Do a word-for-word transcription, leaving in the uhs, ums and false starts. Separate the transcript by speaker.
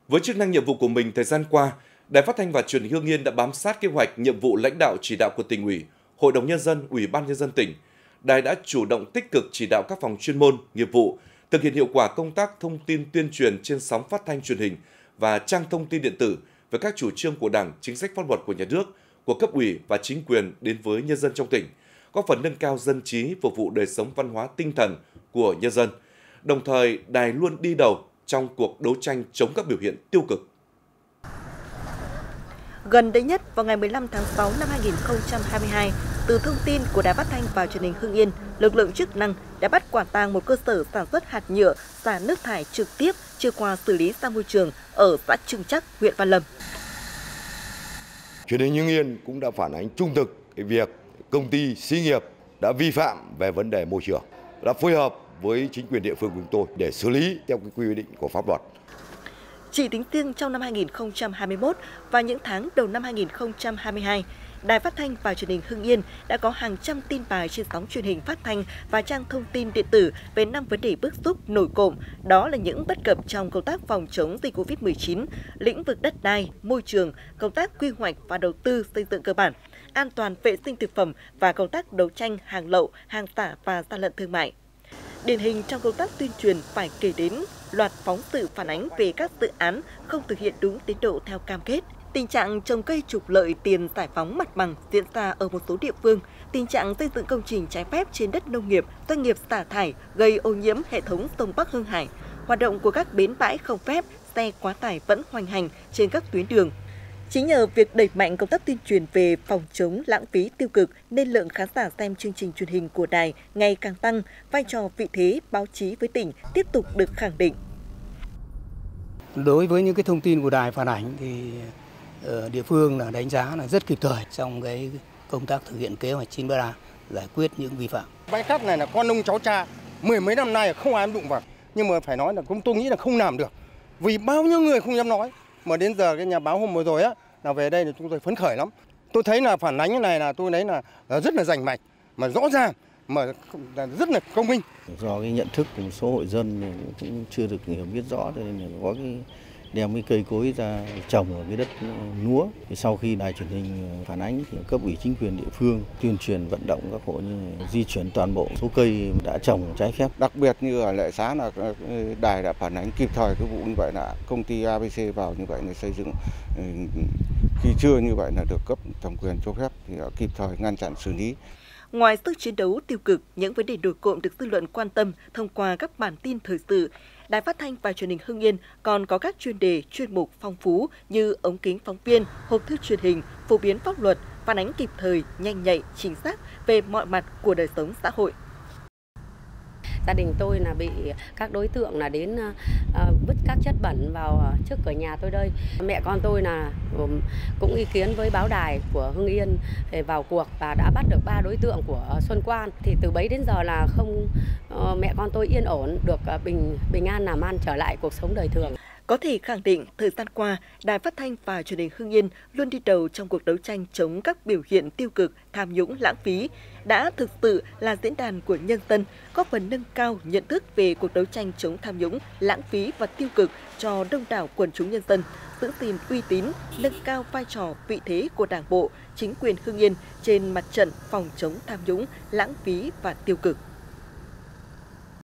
Speaker 1: Với chức năng nhiệm vụ của mình thời gian qua, Đài Phát thanh và Truyền hình Hưng Yên đã bám sát kế hoạch, nhiệm vụ lãnh đạo chỉ đạo của Tỉnh ủy, Hội đồng nhân dân, Ủy ban nhân dân tỉnh. Đài đã chủ động tích cực chỉ đạo các phòng chuyên môn, nghiệp vụ thực hiện hiệu quả công tác thông tin tuyên truyền trên sóng phát thanh truyền hình và trang thông tin điện tử về các chủ trương của Đảng, chính sách pháp luật của nhà nước, của cấp ủy và chính quyền đến với nhân dân trong tỉnh, góp phần nâng cao dân trí, phục vụ đời sống văn hóa tinh thần của nhân dân. Đồng thời, Đài luôn đi đầu trong cuộc đấu tranh chống các biểu hiện tiêu cực.
Speaker 2: Gần đây nhất, vào ngày mười lăm tháng sáu năm hai nghìn không trăm hai mươi hai, từ thông tin của Đài Phát thanh và Truyền hình Hưng Yên, lực lượng chức năng đã bắt quả tang một cơ sở sản xuất hạt nhựa xả nước thải trực tiếp chưa qua xử lý ra môi trường ở xã Trưng Trắc, huyện Văn Lâm.
Speaker 3: Truyền hình Hưng Yên cũng đã phản ánh trung thực cái việc công ty xí nghiệp đã vi phạm về vấn đề môi trường, đã phối hợp với chính quyền địa phương của chúng tôi để xử lý theo cái quy định của pháp luật.
Speaker 2: Chỉ tính riêng trong năm hai nghìn không trăm hai mươi mốt và những tháng đầu năm hai nghìn không trăm hai mươi hai, Đài Phát thanh và Truyền hình Hưng Yên đã có hàng trăm tin bài trên sóng truyền hình phát thanh và trang thông tin điện tử về năm vấn đề bức xúc nổi cộm. Đó là những bất cập trong công tác phòng chống dịch Covid mười chín, lĩnh vực đất đai, môi trường, công tác quy hoạch và đầu tư xây dựng cơ bản, an toàn vệ sinh thực phẩm và công tác đấu tranh hàng lậu, hàng giả và gian lận thương mại. Điển hình trong công tác tuyên truyền phải kể đến loạt phóng sự phản ánh về các dự án không thực hiện đúng tiến độ theo cam kết, tình trạng trồng cây trục lợi tiền giải phóng mặt bằng diễn ra ở một số địa phương, tình trạng xây dựng công trình trái phép trên đất nông nghiệp, doanh nghiệp xả thải gây ô nhiễm hệ thống sông Bắc Hưng Hải, hoạt động của các bến bãi không phép, xe quá tải vẫn hoành hành trên các tuyến đường. Chính nhờ việc đẩy mạnh công tác tuyên truyền về phòng chống lãng phí tiêu cực nên lượng khán giả xem chương trình truyền hình của đài ngày càng tăng, vai trò vị thế báo chí với tỉnh tiếp tục được khẳng định.
Speaker 4: Đối với những cái thông tin của đài phản ánh thì ở địa phương là đánh giá là rất kịp thời trong cái công tác thực hiện kế hoạch chín ba giải quyết những vi phạm.
Speaker 5: Bãi cát này là con ông cháu cha, mười mấy năm nay không ai đụng vào, nhưng mà phải nói là cũng tôi nghĩ là không làm được, vì bao nhiêu người không dám nói. Mà đến giờ cái nhà báo hôm vừa rồi á là về đây là chúng tôi phấn khởi lắm. Tôi thấy là phản ánh cái này là tôi thấy là rất là rành mạch, mà rõ ràng, mà rất là công minh.
Speaker 6: Do cái nhận thức của một số hội dân cũng chưa được hiểu biết rõ, nên là có cái đem cái cây cối ra trồng ở cái đất lúa. Thì sau khi đài truyền hình phản ánh thì cấp ủy chính quyền địa phương tuyên truyền vận động các hộ như di chuyển toàn bộ số cây đã trồng trái phép.
Speaker 7: Đặc biệt như ở Lệ Xá là đài đã phản ánh kịp thời cái vụ như vậy, là công ty a bê xê vào như vậy để xây dựng, khi chưa như vậy là được cấp thẩm quyền cho phép thì đã kịp thời ngăn chặn xử lý.
Speaker 2: Ngoài sức chiến đấu tiêu cực, những vấn đề nổi cộm được dư luận quan tâm thông qua các bản tin thời sự, Đài Phát thanh và Truyền hình Hưng Yên còn có các chuyên đề, chuyên mục phong phú như ống kính phóng viên, hộp thư truyền hình, phổ biến pháp luật, phản ánh kịp thời, nhanh nhạy, chính xác về mọi mặt của đời sống xã hội.
Speaker 8: Gia đình tôi là bị các đối tượng là đến uh, vứt các chất bẩn vào trước cửa nhà tôi đây. Mẹ con tôi là um, cũng ý kiến với báo đài của Hưng Yên để vào cuộc và đã bắt được ba đối tượng của Xuân Quan. Thì từ bấy đến giờ là không uh, mẹ con tôi yên ổn, được uh, bình bình an làm ăn, trở lại cuộc sống đời thường.
Speaker 2: Có thể khẳng định, thời gian qua, Đài Phát thanh và Truyền hình Hưng Yên luôn đi đầu trong cuộc đấu tranh chống các biểu hiện tiêu cực, tham nhũng, lãng phí, đã thực sự là diễn đàn của nhân dân, góp phần nâng cao nhận thức về cuộc đấu tranh chống tham nhũng, lãng phí và tiêu cực cho đông đảo quần chúng nhân dân, giữ gìn uy tín, nâng cao vai trò vị thế của Đảng bộ, chính quyền Hưng Yên trên mặt trận phòng chống tham nhũng, lãng phí và tiêu cực.